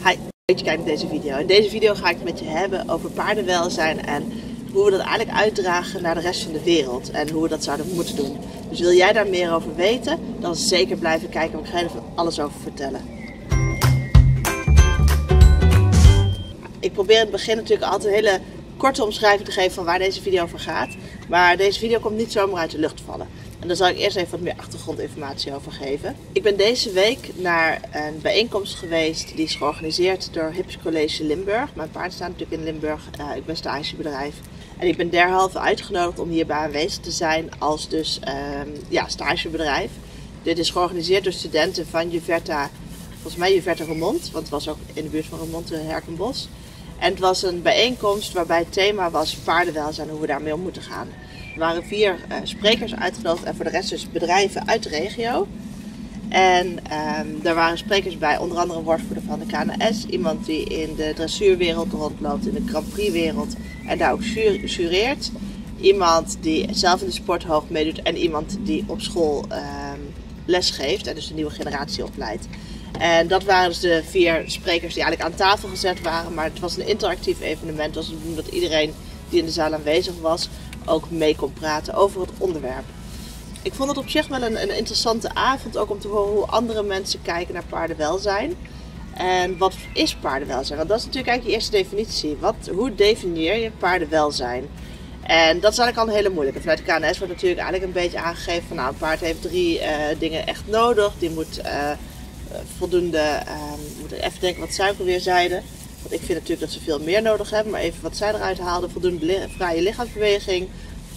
Hi, leuk dat je kijkt naar deze video. In deze video ga ik het met je hebben over paardenwelzijn en hoe we dat eigenlijk uitdragen naar de rest van de wereld en hoe we dat zouden moeten doen. Dus wil jij daar meer over weten, dan zeker blijven kijken, want ik ga je er alles over vertellen. Ik probeer in het begin natuurlijk altijd een hele korte omschrijving te geven van waar deze video over gaat. Maar deze video komt niet zomaar uit de lucht vallen. En daar zal ik eerst even wat meer achtergrondinformatie over geven. Ik ben deze week naar een bijeenkomst geweest die is georganiseerd door Hips College Limburg. Mijn paard staat natuurlijk in Limburg, ik ben stagebedrijf. En ik ben derhalve uitgenodigd om hierbij aanwezig te zijn als dus stagebedrijf. Dit is georganiseerd door studenten van Juverta, volgens mij Juverta Roermond, want het was ook in de buurt van Roermond, Herkenbos. En het was een bijeenkomst waarbij het thema was paardenwelzijn en hoe we daarmee om moeten gaan. Er waren 4 sprekers uitgenodigd en voor de rest dus bedrijven uit de regio. En daar waren sprekers bij, onder andere een woordvoerder van de KNS. Iemand die in de dressuurwereld rondloopt, in de Grand Prix wereld en daar ook jureert. Iemand die zelf in de sport hoog meedoet en iemand die op school les geeft en dus de nieuwe generatie opleidt. En dat waren dus de 4 sprekers die eigenlijk aan tafel gezet waren. Maar het was een interactief evenement. Het was de bedoeling dat iedereen die in de zaal aanwezig was ook mee kon praten over het onderwerp. Ik vond het op zich wel een interessante avond, ook om te horen hoe andere mensen kijken naar paardenwelzijn. En wat is paardenwelzijn? Want dat is natuurlijk eigenlijk je eerste definitie. Hoe definieer je paardenwelzijn? En dat is eigenlijk al een hele moeilijke. Vanuit de KNS wordt natuurlijk eigenlijk een beetje aangegeven van nou, een paard heeft 3 dingen echt nodig. Die moet voldoende, moet even denken wat zij ook alweer zeiden. Want ik vind natuurlijk dat ze veel meer nodig hebben, maar even wat zij eruit haalden. Voldoende vrije lichaamsbeweging,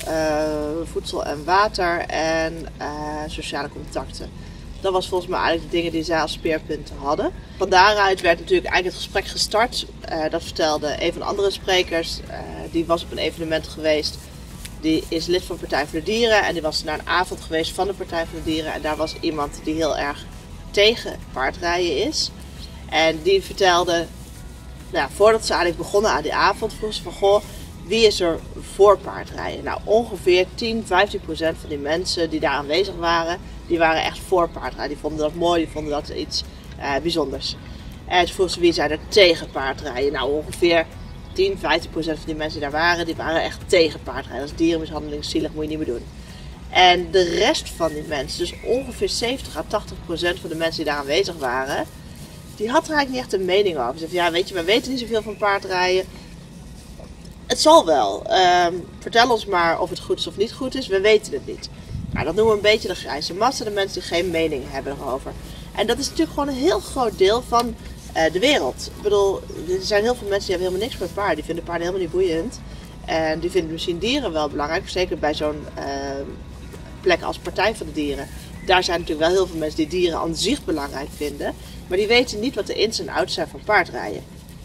voedsel en water en sociale contacten. Dat was volgens mij eigenlijk de dingen die zij als speerpunten hadden. Van daaruit werd natuurlijk eigenlijk het gesprek gestart. Dat vertelde een van de andere sprekers. Die was op een evenement geweest. Die is lid van Partij voor de Dieren en die was naar een avond geweest van de Partij voor de Dieren. En daar was iemand die heel erg tegen paardrijden is. En die vertelde, voordat ze eigenlijk begonnen aan die avond, vroeg ze van goh, wie is er voor paardrijden? Nou, ongeveer 10-15% van die mensen die daar aanwezig waren, die waren echt voor paardrijden. Die vonden dat mooi, die vonden dat iets bijzonders. En toen vroeg ze wie zijn er tegen paardrijden? Nou, ongeveer 10-15% van die mensen die daar waren, die waren echt tegen paardrijden. Dat is dierenmishandeling, zielig, moet je niet meer doen. En de rest van die mensen, dus ongeveer 70-80% van de mensen die daar aanwezig waren, die had er eigenlijk niet echt een mening over. Ze zei, ja, weet je, we weten niet zoveel van paardrijden. Het zal wel. Vertel ons maar of het goed is of niet goed is. We weten het niet. Nou, dat noemen we een beetje de grijze massa, de mensen die geen mening hebben erover. En dat is natuurlijk gewoon een heel groot deel van de wereld. Ik bedoel, er zijn heel veel mensen die hebben helemaal niks met paarden. Die vinden paarden helemaal niet boeiend. En die vinden misschien dieren wel belangrijk. Zeker bij zo'n plek als Partij voor de Dieren. Daar zijn natuurlijk wel heel veel mensen die dieren aan zich belangrijk vinden. Maar die weten niet wat de ins en outs zijn van paardrijden.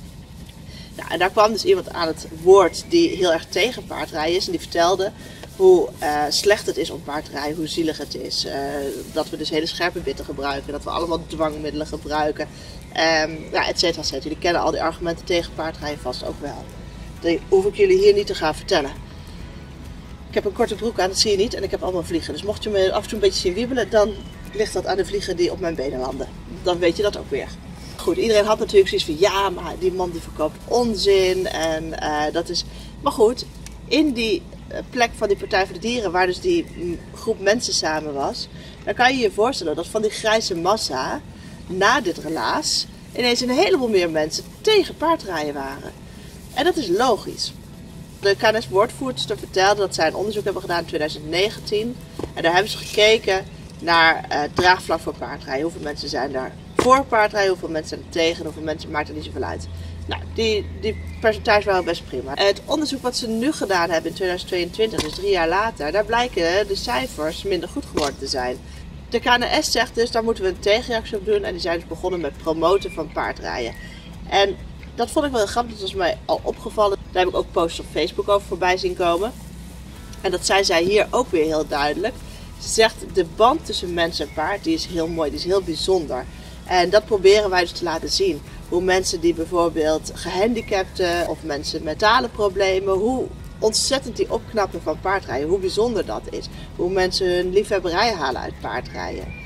Nou, en daar kwam dus iemand aan het woord die heel erg tegen paardrijden is. En die vertelde hoe slecht het is om paard te rijden, hoe zielig het is. Dat we dus hele scherpe bitten gebruiken, dat we allemaal dwangmiddelen gebruiken. Et cetera, et cetera. Jullie kennen al die argumenten tegen paardrijden vast ook wel. Die hoef ik jullie hier niet te gaan vertellen. Ik heb een korte broek aan, dat zie je niet. En ik heb allemaal vliegen. Dus mocht je me af en toe een beetje zien wiebelen, dan ligt dat aan de vliegen die op mijn benen landen. Dan weet je dat ook weer. Goed, iedereen had natuurlijk zoiets van, ja, maar die man die verkoopt onzin. En dat is... Maar goed, in die plek van die Partij voor de Dieren, waar dus die groep mensen samen was, dan kan je je voorstellen dat van die grijze massa, na dit relaas, ineens een heleboel meer mensen tegen paardrijden waren. En dat is logisch. De KNS-woordvoerster vertelde dat zij een onderzoek hebben gedaan in 2019. En daar hebben ze gekeken naar het draagvlak voor paardrijden. Hoeveel mensen zijn daar voor paardrijden, hoeveel mensen zijn er tegen en hoeveel mensen maakt er niet zoveel uit. Nou, die percentages waren best prima. Het onderzoek wat ze nu gedaan hebben in 2022, dus 3 jaar later, daar blijken de cijfers minder goed geworden te zijn. De KNS zegt dus, daar moeten we een tegenreactie op doen en die zijn dus begonnen met promoten van paardrijden. En dat vond ik wel heel grappig, dat was mij al opgevallen. Daar heb ik ook posts op Facebook over voorbij zien komen. En dat zei zij hier ook weer heel duidelijk. Ze zegt, de band tussen mens en paard, die is heel mooi, die is heel bijzonder. En dat proberen wij dus te laten zien. Hoe mensen die bijvoorbeeld gehandicapten of mensen met mentale problemen, hoe ontzettend die opknappen van paardrijden, hoe bijzonder dat is. Hoe mensen hun liefhebberij halen uit paardrijden.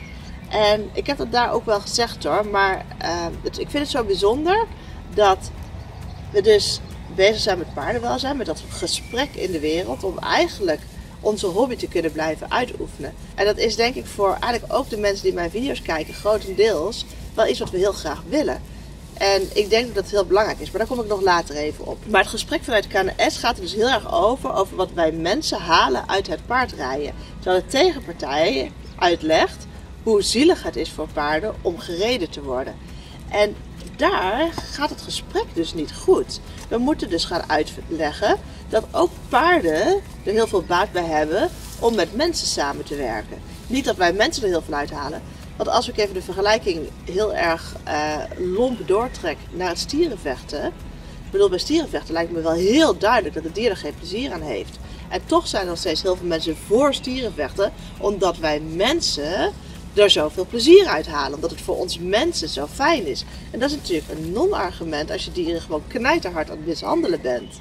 En ik heb dat daar ook wel gezegd hoor, maar ik vind het zo bijzonder dat we dus bezig zijn met paardenwelzijn, met dat gesprek in de wereld, om eigenlijk onze hobby te kunnen blijven uitoefenen. En dat is denk ik voor eigenlijk ook de mensen die mijn video's kijken, grotendeels wel iets wat we heel graag willen. En ik denk dat dat heel belangrijk is, maar daar kom ik nog later even op. Maar het gesprek vanuit KNS gaat er dus heel erg over wat wij mensen halen uit het paardrijden. Terwijl de tegenpartij uitlegt hoe zielig het is voor paarden om gereden te worden. En daar gaat het gesprek dus niet goed. We moeten dus gaan uitleggen dat ook paarden er heel veel baat bij hebben om met mensen samen te werken. Niet dat wij mensen er heel veel uithalen. Want als ik even de vergelijking heel erg lomp doortrek naar het stierenvechten. Ik bedoel, bij stierenvechten lijkt me wel heel duidelijk dat het dier er geen plezier aan heeft. En toch zijn er nog steeds heel veel mensen voor stierenvechten, omdat wij mensen er zoveel plezier uit halen. Omdat het voor ons mensen zo fijn is. En dat is natuurlijk een non-argument als je dieren gewoon knijterhard aan het mishandelen bent.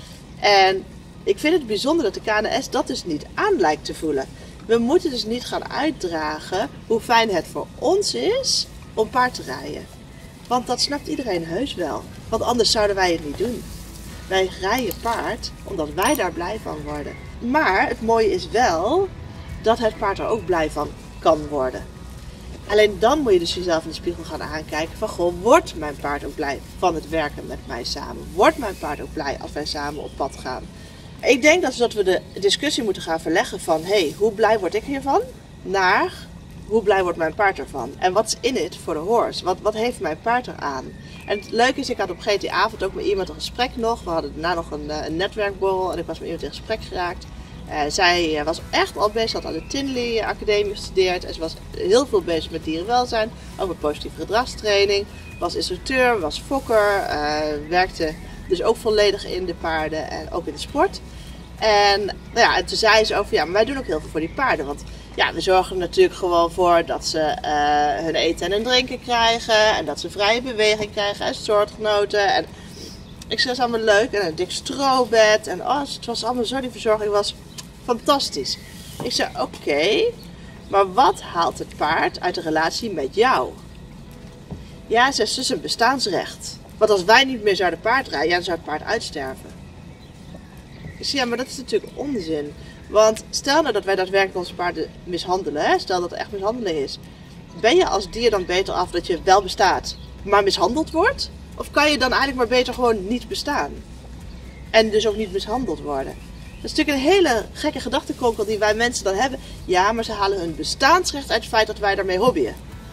En ik vind het bijzonder dat de KNS dat dus niet aan lijkt te voelen. We moeten dus niet gaan uitdragen hoe fijn het voor ons is om paard te rijden. Want dat snapt iedereen heus wel. Want anders zouden wij het niet doen. Wij rijden paard omdat wij daar blij van worden. Maar het mooie is wel dat het paard er ook blij van kan worden. Alleen dan moet je dus jezelf in de spiegel gaan aankijken van goh, wordt mijn paard ook blij van het werken met mij samen? Wordt mijn paard ook blij als wij samen op pad gaan? Ik denk dat we de discussie moeten gaan verleggen van hoe blij word ik hiervan? Naar hoe blij wordt mijn paard ervan? En wat is in it for the horse? Wat heeft mijn paard eraan? En het leuke is, ik had op die avond ook met iemand een gesprek nog. We hadden daarna nog een netwerkborrel en ik was met iemand in gesprek geraakt. Zij was echt al bezig, had aan de Tinley Academie gestudeerd en ze was heel veel bezig met dierenwelzijn, ook met positieve gedragstraining, was instructeur, was fokker, werkte dus ook volledig in de paarden en ook in de sport. En en toen zei ze over, maar wij doen ook heel veel voor die paarden, want we zorgen er natuurlijk gewoon voor dat ze hun eten en hun drinken krijgen en dat ze vrije beweging krijgen en soortgenoten. En ik zei, dat is allemaal leuk en een dik strobed en het was allemaal zo, die verzorging was fantastisch. Ik zei, oké, maar wat haalt het paard uit de relatie met jou? Ja, ze is dus een bestaansrecht. Want als wij niet meer zouden paardrijden, dan zou het paard uitsterven. Ik zei, maar dat is natuurlijk onzin. Want stel nou dat wij daadwerkelijk onze paarden mishandelen, stel dat het echt mishandeling is. Ben je als dier dan beter af dat je wel bestaat, maar mishandeld wordt? Of kan je dan eigenlijk maar beter gewoon niet bestaan? En dus ook niet mishandeld worden? Dat is natuurlijk een hele gekke gedachtenkronkel die wij mensen dan hebben. Ja, maar ze halen hun bestaansrecht uit het feit dat wij daarmee hobbyen.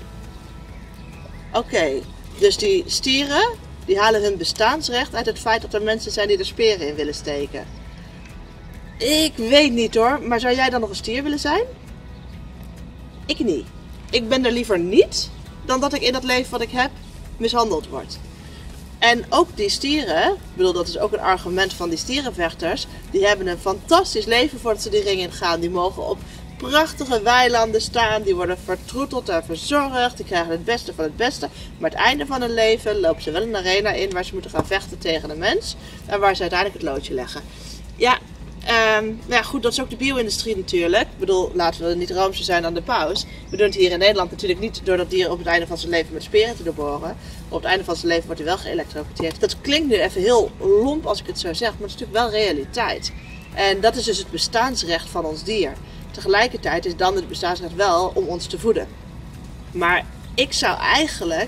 Oké, dus die stieren, die halen hun bestaansrecht uit het feit dat er mensen zijn die er speren in willen steken. Ik weet niet hoor, maar zou jij dan nog een stier willen zijn? Ik niet. Ik ben er liever niet dan dat ik in dat leven wat ik heb mishandeld word. En ook die stieren, ik bedoel dat is ook een argument van die stierenvechters, die hebben een fantastisch leven voordat ze die ring in gaan. Die mogen op prachtige weilanden staan, die worden vertroeteld en verzorgd, die krijgen het beste van het beste. Maar het einde van hun leven lopen ze wel een arena in waar ze moeten gaan vechten tegen een mens en waar ze uiteindelijk het loodje leggen. Ja, goed, dat is ook de bio-industrie natuurlijk. Ik bedoel, laten we niet roomser zijn dan de paus. We doen het hier in Nederland natuurlijk niet door dat dier op het einde van zijn leven met speren te doorboren. Op het einde van zijn leven wordt hij wel geëlektrocuteerd. Dat klinkt nu even heel lomp als ik het zo zeg, maar het is natuurlijk wel realiteit. En dat is dus het bestaansrecht van ons dier. Tegelijkertijd is dan het bestaansrecht wel om ons te voeden. Maar ik zou eigenlijk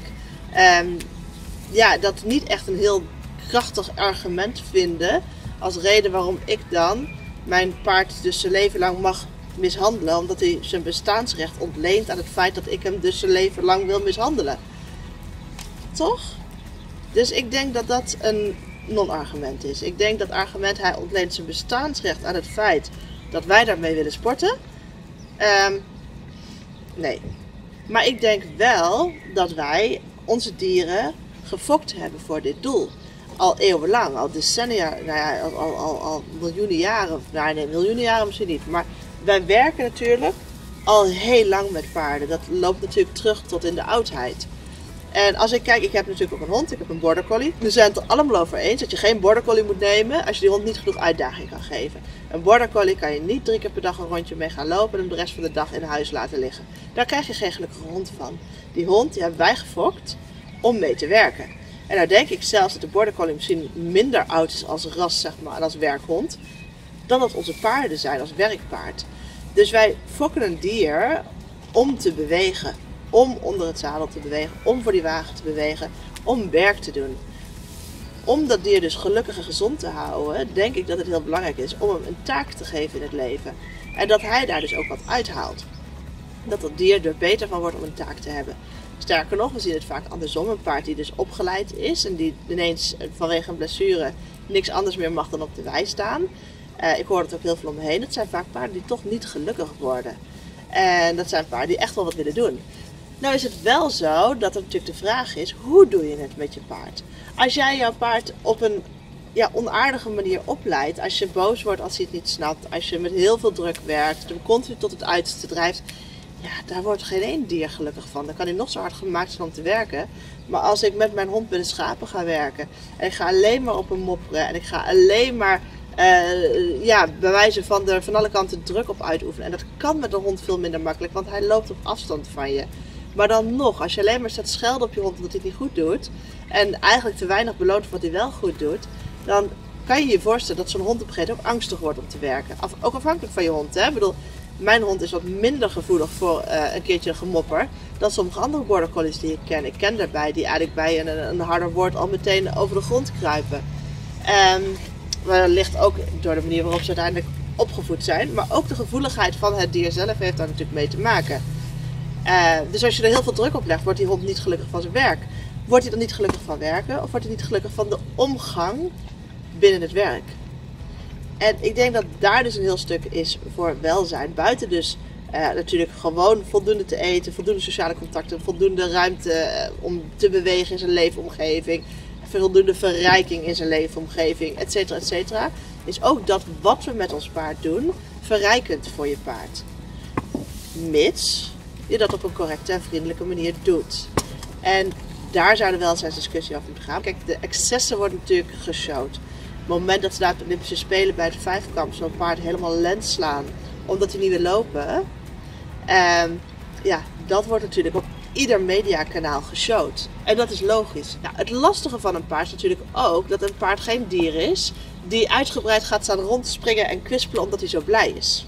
dat niet echt een heel krachtig argument vinden als reden waarom ik dan mijn paard dus zijn leven lang mag mishandelen. Omdat hij zijn bestaansrecht ontleent aan het feit dat ik hem dus zijn leven lang wil mishandelen. Toch? Dus ik denk dat dat een non-argument is. Ik denk dat argument, hij ontleent zijn bestaansrecht aan het feit dat wij daarmee willen sporten. Nee. Maar ik denk wel dat wij onze dieren gefokt hebben voor dit doel. Al eeuwenlang, al decennia, al miljoenen jaren. Nee, miljoenen jaren misschien niet. Maar wij werken natuurlijk al heel lang met paarden. Dat loopt natuurlijk terug tot in de oudheid. En als ik kijk, ik heb natuurlijk ook een hond, ik heb een border collie. We zijn het er allemaal over eens dat je geen border collie moet nemen als je die hond niet genoeg uitdaging kan geven. Een border collie kan je niet 3 keer per dag een rondje mee gaan lopen en hem de rest van de dag in huis laten liggen. Daar krijg je geen gelukkige hond van. Die hond die hebben wij gefokt om mee te werken. En nou denk ik zelfs dat de border collie misschien minder oud is als ras, zeg maar, en als werkhond, dan dat onze paarden zijn als werkpaard. Dus wij fokken een dier om te bewegen, om onder het zadel te bewegen, om voor die wagen te bewegen, om werk te doen. Om dat dier dus gelukkig en gezond te houden, denk ik dat het heel belangrijk is om hem een taak te geven in het leven. En dat hij daar dus ook wat uithaalt. Dat dat dier er beter van wordt om een taak te hebben. Sterker nog, we zien het vaak andersom. Een paard die dus opgeleid is en die ineens vanwege een blessure niks anders meer mag dan op de wei staan. Ik hoor het ook heel veel om me heen. Het zijn vaak paarden die toch niet gelukkig worden. En dat zijn paarden die echt wel wat willen doen. Nou is het wel zo dat er natuurlijk de vraag is, hoe doe je het met je paard? Als jij jouw paard op een onaardige manier opleidt, als je boos wordt als hij het niet snapt, als je met heel veel druk werkt, hem continu tot het uiterste drijft, ja, daar wordt geen één dier gelukkig van. Dan kan hij nog zo hard gemaakt zijn om te werken. Maar als ik met mijn hond bij de schapen ga werken en ik ga alleen maar op hem mopperen en ik ga alleen maar bij wijze van er van alle kanten druk op uitoefenen. En dat kan met een hond veel minder makkelijk, want hij loopt op afstand van je. Maar dan nog, als je alleen maar staat schelden op je hond omdat hij het niet goed doet en eigenlijk te weinig beloont voor wat hij wel goed doet, dan kan je je voorstellen dat zo'n hond op een gegeven moment ook angstig wordt om te werken. Ook afhankelijk van je hond, hè. Ik bedoel, mijn hond is wat minder gevoelig voor een keertje gemopper dan sommige andere border collies die ik ken. Ik ken daarbij die eigenlijk bij een harder woord al meteen over de grond kruipen. Maar dat ligt ook door de manier waarop ze uiteindelijk opgevoed zijn. Maar ook de gevoeligheid van het dier zelf heeft daar natuurlijk mee te maken. Dus als je er heel veel druk op legt, wordt die hond niet gelukkig van zijn werk. Wordt hij dan niet gelukkig van werken of wordt hij niet gelukkig van de omgang binnen het werk? En ik denk dat daar dus een heel stuk is voor welzijn. Buiten dus natuurlijk gewoon voldoende te eten, voldoende sociale contacten, voldoende ruimte om te bewegen in zijn leefomgeving, voldoende verrijking in zijn leefomgeving, et cetera, is ook dat wat we met ons paard doen verrijkend voor je paard. Mits je dat op een correcte en vriendelijke manier doet. En daar zou de welzijnsdiscussie over moeten gaan. Kijk, de excessen worden natuurlijk geshowd. Op het moment dat ze daar op de Olympische Spelen bij het vijfkamp zo'n paard helemaal lens slaan omdat hij niet wil lopen. Dat wordt natuurlijk op ieder mediakanaal geshowd. En dat is logisch. Nou, het lastige van een paard is natuurlijk ook dat een paard geen dier is die uitgebreid gaat staan rondspringen en kwispelen omdat hij zo blij is.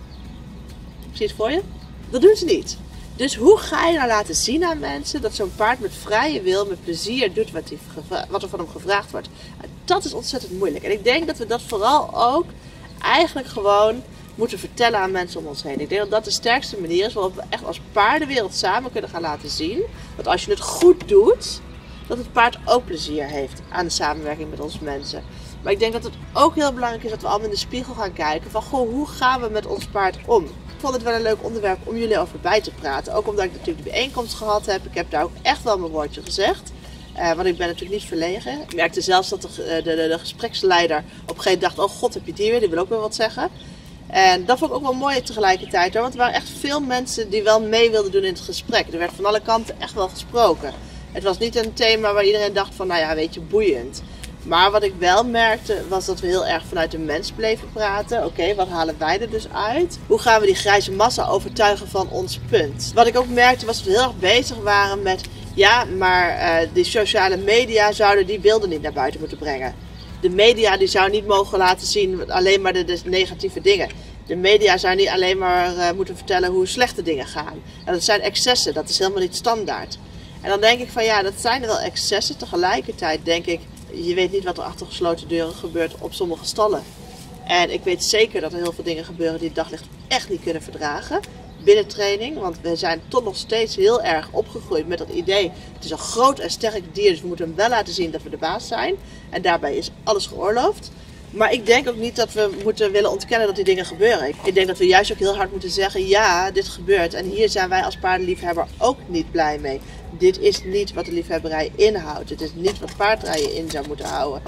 Zie je het voor je? Dat doen ze niet. Dus hoe ga je nou laten zien aan mensen dat zo'n paard met vrije wil, met plezier doet wat er van hem gevraagd wordt? Dat is ontzettend moeilijk. En ik denk dat we dat vooral ook eigenlijk gewoon moeten vertellen aan mensen om ons heen. Ik denk dat dat de sterkste manier is waarop we echt als paardenwereld samen kunnen gaan laten zien dat als je het goed doet, dat het paard ook plezier heeft aan de samenwerking met ons mensen. Maar ik denk dat het ook heel belangrijk is dat we allemaal in de spiegel gaan kijken van hoe gaan we met ons paard om? Ik vond het wel een leuk onderwerp om jullie over bij te praten. Ook omdat ik natuurlijk de bijeenkomst gehad heb. Ik heb daar ook echt wel mijn woordje gezegd. Want ik ben natuurlijk niet verlegen. Ik merkte zelfs dat de gespreksleider op een gegeven moment dacht, oh god, heb je die weer? Die wil ook weer wat zeggen. En dat vond ik ook wel mooi tegelijkertijd hoor. Want er waren echt veel mensen die wel mee wilden doen in het gesprek. Er werd van alle kanten echt wel gesproken. Het was niet een thema waar iedereen dacht van, nou ja, weet je, boeiend. Maar wat ik wel merkte was dat we heel erg vanuit de mens bleven praten. Oké, wat halen wij er dus uit? Hoe gaan we die grijze massa overtuigen van ons punt? Wat ik ook merkte was dat we heel erg bezig waren met, ja, maar die sociale media zouden die beelden niet naar buiten moeten brengen. De media die zou niet mogen laten zien alleen maar de negatieve dingen. De media zou niet alleen maar moeten vertellen hoe slechte dingen gaan. En dat zijn excessen, dat is helemaal niet standaard. En dan denk ik van ja, dat zijn wel excessen. Tegelijkertijd denk ik, je weet niet wat er achter gesloten deuren gebeurt op sommige stallen. En ik weet zeker dat er heel veel dingen gebeuren die het daglicht echt niet kunnen verdragen. Binnen training, want we zijn toch nog steeds heel erg opgegroeid met dat idee. Het is een groot en sterk dier, dus we moeten hem wel laten zien dat we de baas zijn. En daarbij is alles geoorloofd. Maar ik denk ook niet dat we moeten willen ontkennen dat die dingen gebeuren. Ik denk dat we juist ook heel hard moeten zeggen, ja, dit gebeurt. En hier zijn wij als paardenliefhebber ook niet blij mee. Dit is niet wat de liefhebberij inhoudt. Dit is niet wat paardrijden in zou moeten houden.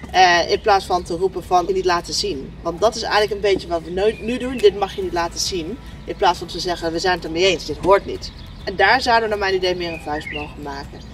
In plaats van te roepen van, je niet laten zien. Want dat is eigenlijk een beetje wat we nu doen. Dit mag je niet laten zien. In plaats van te zeggen, we zijn het ermee eens. Dit hoort niet. En daar zouden we naar mijn idee meer een vuist mogen maken.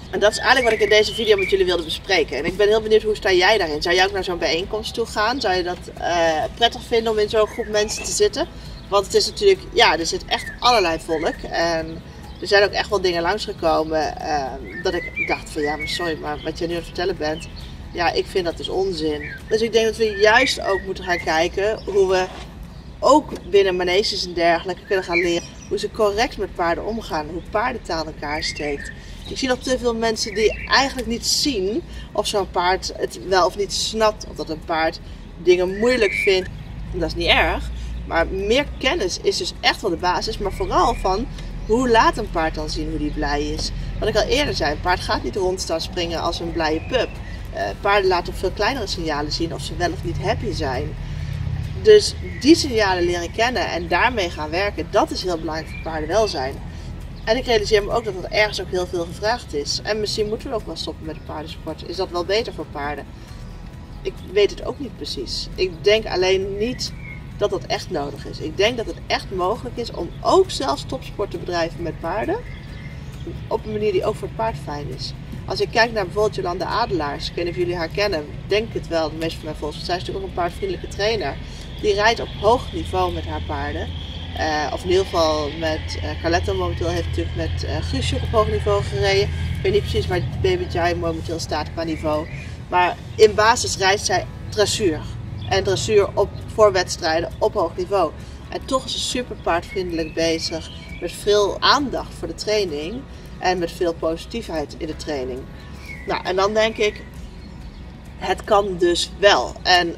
En dat is eigenlijk wat ik in deze video met jullie wilde bespreken. En ik ben heel benieuwd, hoe sta jij daarin? Zou jij ook naar zo'n bijeenkomst toe gaan? Zou je dat prettig vinden om in zo'n groep mensen te zitten? Want het is natuurlijk, ja, er zit echt allerlei volk. En er zijn ook echt wel dingen langsgekomen dat ik dacht van ja, maar sorry, maar wat jij nu aan het vertellen bent, ja, ik vind dat dus onzin. Dus ik denk dat we juist ook moeten gaan kijken hoe we ook binnen maneges en dergelijke kunnen gaan leren hoe ze correct met paarden omgaan. Hoe paardentaal in elkaar steekt. Ik zie nog te veel mensen die eigenlijk niet zien of zo'n paard het wel of niet snapt. Of dat een paard dingen moeilijk vindt. Dat is niet erg. Maar meer kennis is dus echt wel de basis. Maar vooral van hoe laat een paard dan zien hoe die blij is. Wat ik al eerder zei, een paard gaat niet rond staan springen als een blije pup. Paarden laten op veel kleinere signalen zien of ze wel of niet happy zijn. Dus die signalen leren kennen en daarmee gaan werken, dat is heel belangrijk voor paardenwelzijn. En ik realiseer me ook dat er ergens ook heel veel gevraagd is. En misschien moeten we ook wel stoppen met de paardensport. Is dat wel beter voor paarden? Ik weet het ook niet precies. Ik denk alleen niet dat dat echt nodig is. Ik denk dat het echt mogelijk is om ook zelfs topsport te bedrijven met paarden. Op een manier die ook voor het paard fijn is. Als ik kijk naar bijvoorbeeld Jolanda Adelaars, ik weet niet of jullie haar kennen, ik denk het wel, de meeste van mij volgens. Zij is natuurlijk ook een paardvriendelijke trainer. Die rijdt op hoog niveau met haar paarden. Of in ieder geval met Carletto momenteel heeft natuurlijk met Guusje op hoog niveau gereden. Ik weet niet precies waar Baby Jai momenteel staat qua niveau. Maar in basis rijdt zij dressuur. En dressuur voor wedstrijden op hoog niveau. En toch is ze super paardvriendelijk bezig. Met veel aandacht voor de training. En met veel positiviteit in de training. Nou, en dan denk ik, het kan dus wel. En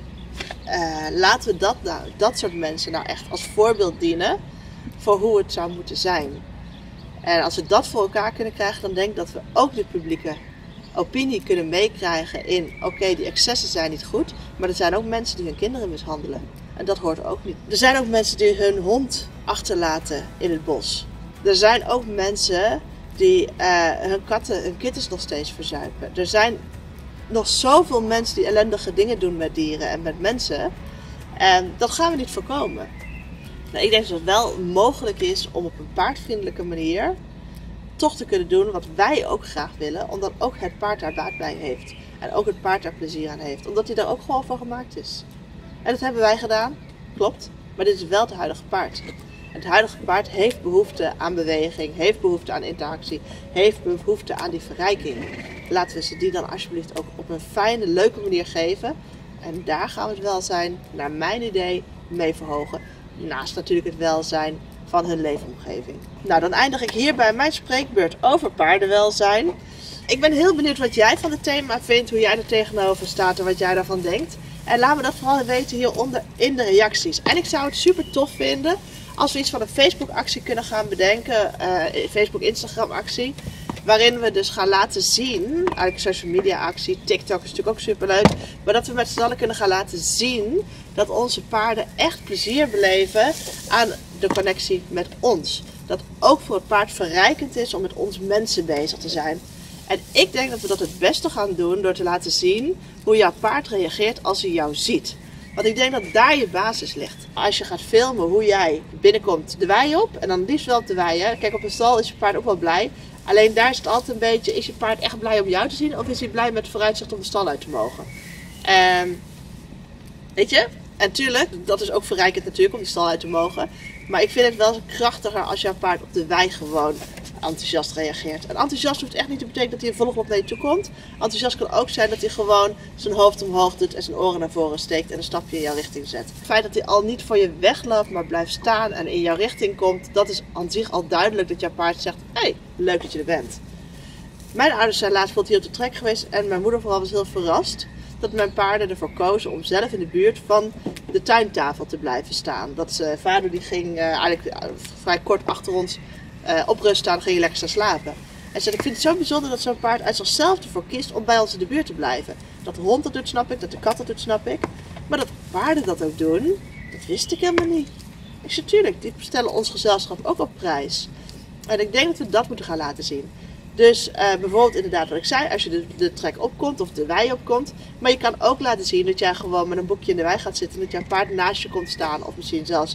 laten we dat soort mensen nou echt als voorbeeld dienen voor hoe het zou moeten zijn. En als we dat voor elkaar kunnen krijgen, dan denk ik dat we ook de publieke opinie kunnen meekrijgen in, oké, die excessen zijn niet goed, maar er zijn ook mensen die hun kinderen mishandelen. En dat hoort ook niet. Er zijn ook mensen die hun hond achterlaten in het bos. Er zijn ook mensen die hun kittens nog steeds verzuipen. Er zijn nog zoveel mensen die ellendige dingen doen met dieren en met mensen. En dat gaan we niet voorkomen. Nou, ik denk dat het wel mogelijk is om op een paardvriendelijke manier toch te kunnen doen wat wij ook graag willen. Omdat ook het paard daar baat bij heeft. En ook het paard daar plezier aan heeft. Omdat hij daar ook gewoon van gemaakt is. En dat hebben wij gedaan. Klopt. Maar dit is wel het huidige paard. Het huidige paard heeft behoefte aan beweging, heeft behoefte aan interactie, heeft behoefte aan die verrijking. Laten we ze die dan alsjeblieft ook op een fijne, leuke manier geven. En daar gaan we het welzijn, naar mijn idee, mee verhogen. Naast natuurlijk het welzijn van hun leefomgeving. Nou, dan eindig ik hier bij mijn spreekbeurt over paardenwelzijn. Ik ben heel benieuwd wat jij van het thema vindt, hoe jij er tegenover staat en wat jij daarvan denkt. En laat me dat vooral weten hieronder in de reacties. En ik zou het super tof vinden als we iets van een Facebook actie kunnen gaan bedenken. Facebook Instagram actie. Waarin we dus gaan laten zien, eigenlijk een social media actie, TikTok is natuurlijk ook super leuk. Maar dat we met z'n allen kunnen gaan laten zien dat onze paarden echt plezier beleven aan de connectie met ons. Dat ook voor het paard verrijkend is om met ons mensen bezig te zijn. En ik denk dat we dat het beste gaan doen door te laten zien hoe jouw paard reageert als hij jou ziet. Want ik denk dat daar je basis ligt. Als je gaat filmen hoe jij binnenkomt de wei op, en dan liefst wel op de wei. Hè. Kijk, op een stal is je paard ook wel blij. Alleen daar is het altijd een beetje, is je paard echt blij om jou te zien? Of is hij blij met het vooruitzicht om de stal uit te mogen? Weet je? En tuurlijk, dat is ook verrijkend natuurlijk om die stal uit te mogen. Maar ik vind het wel krachtiger als jouw paard op de wei gewoon enthousiast reageert. En enthousiast hoeft echt niet te betekenen dat hij volop op naar je toe komt. Enthousiast kan ook zijn dat hij gewoon zijn hoofd omhoog doet en zijn oren naar voren steekt en een stapje in jouw richting zet. Het feit dat hij al niet voor je wegloopt, maar blijft staan en in jouw richting komt, dat is aan zich al duidelijk dat jouw paard zegt, hey, leuk dat je er bent. Mijn ouders zijn laatst hier op de trek geweest en mijn moeder vooral was heel verrast dat mijn paarden ervoor kozen om zelf in de buurt van de tuintafel te blijven staan. Dat vader die ging eigenlijk vrij kort achter ons op rust staan, ging je lekker staan slapen. En zei, ik vind het zo bijzonder dat zo'n paard uit zichzelf ervoor kiest om bij ons in de buurt te blijven. Dat de hond dat doet, snap ik. Dat de kat dat doet, snap ik. Maar dat paarden dat ook doen, dat wist ik helemaal niet. Ik zei, tuurlijk, die stellen ons gezelschap ook op prijs. En ik denk dat we dat moeten gaan laten zien. Dus bijvoorbeeld inderdaad wat ik zei, als je de trek opkomt of de wei opkomt. Maar je kan ook laten zien dat jij gewoon met een boekje in de wei gaat zitten. Dat jouw paard naast je komt staan of misschien zelfs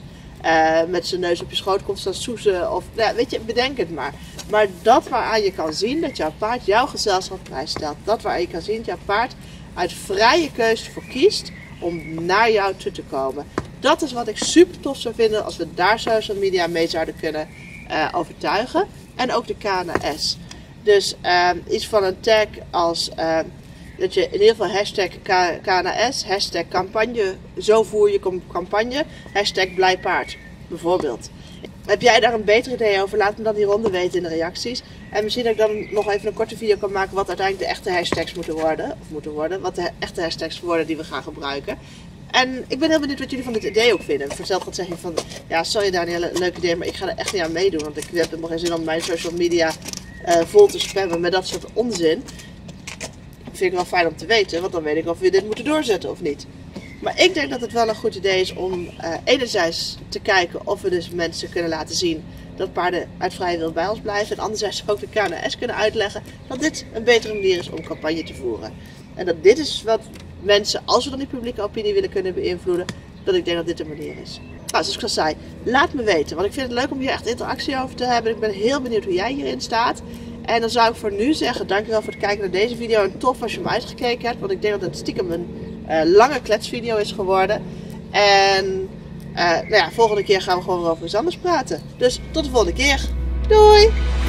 met zijn neus op je schoot komt staan soezen. Of nou, weet je, bedenk het maar. Maar dat waaraan je kan zien dat jouw paard jouw gezelschap prijs stelt. Dat waaraan je kan zien dat jouw paard uit vrije keuze voor kiest om naar jou toe te komen. Dat is wat ik super tof zou vinden als we daar social media mee zouden kunnen overtuigen. En ook de KNS. Dus iets van een tag als dat je in ieder geval hashtag KNS, hashtag campagne, zo voer je campagne, hashtag blij paard, bijvoorbeeld. Heb jij daar een beter idee over? Laat me dan hieronder weten in de reacties. En misschien dat ik dan nog even een korte video kan maken wat uiteindelijk de echte hashtags moeten worden. Wat de echte hashtags worden die we gaan gebruiken. En ik ben heel benieuwd wat jullie van dit idee ook vinden. Verteld gaat zeggen van, ja sorry Danielle, leuk idee, maar ik ga er echt niet aan meedoen. Want ik heb helemaal geen zin om mijn social media vol te spammen met dat soort onzin. Dat vind ik wel fijn om te weten, want dan weet ik of we dit moeten doorzetten of niet. Maar ik denk dat het wel een goed idee is om enerzijds te kijken of we dus mensen kunnen laten zien dat paarden uit vrije wil bij ons blijven. En anderzijds ook de KNS kunnen uitleggen dat dit een betere manier is om campagne te voeren. En dat dit is wat mensen, als we dan die publieke opinie willen kunnen beïnvloeden, dat ik denk dat dit de manier is. Nou, zoals ik al zei, laat me weten, want ik vind het leuk om hier echt interactie over te hebben. Ik ben heel benieuwd hoe jij hierin staat. En dan zou ik voor nu zeggen, dankjewel voor het kijken naar deze video. En tof als je hem uitgekeken hebt, want ik denk dat het stiekem een lange kletsvideo is geworden. En nou ja, volgende keer gaan we gewoon weer over iets anders praten. Dus tot de volgende keer. Doei!